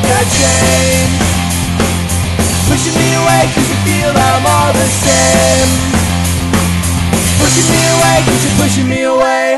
the chains, pushing me away cause you feel I'm all the same. Pushing me away cause you're pushing me away.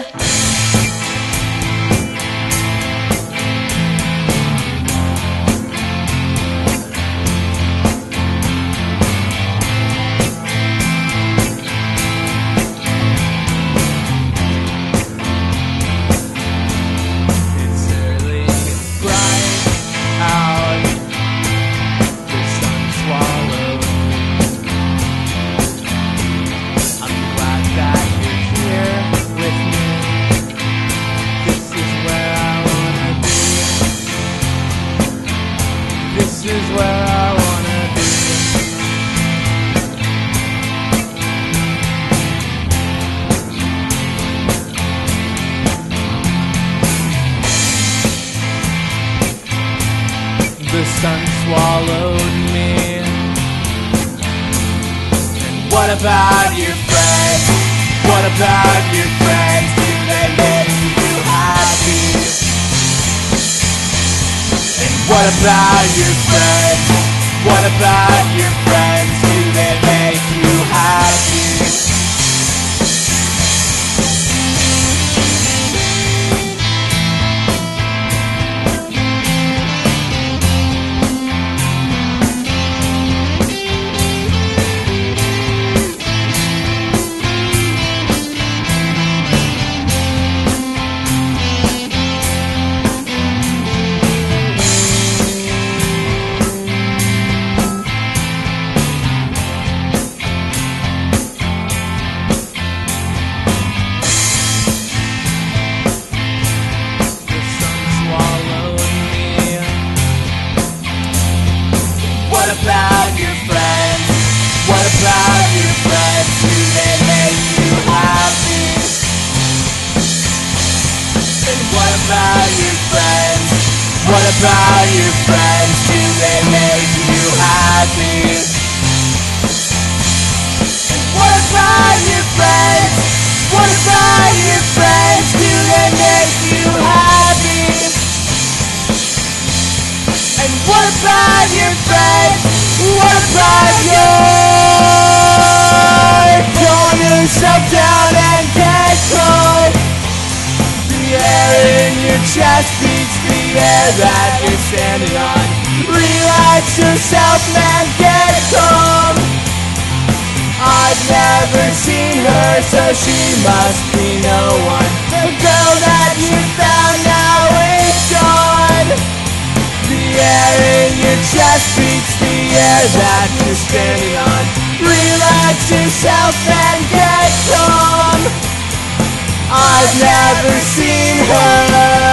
This is where I wanna be. The sun swallowed me. And what about your friends? What about your friends? Do they make you happy? What about your friends? What about your friends? Do they make you happy? What about your friends? What about your friends? Do they make you happy? And what about your friends? What about your friends? Do they make you happy? And what about your friends? What about your friends? Do they make you happy? And what about your friends? What about your calm yourself down and get cold? The air in your chest beats the air that you're standing on. Relax yourself, man, get calm. I've never seen her, so she must be no one. The girl that you found now is gone. The air in your chest beats the air that you're standing on. Relax yourself and get calm. I've never seen her.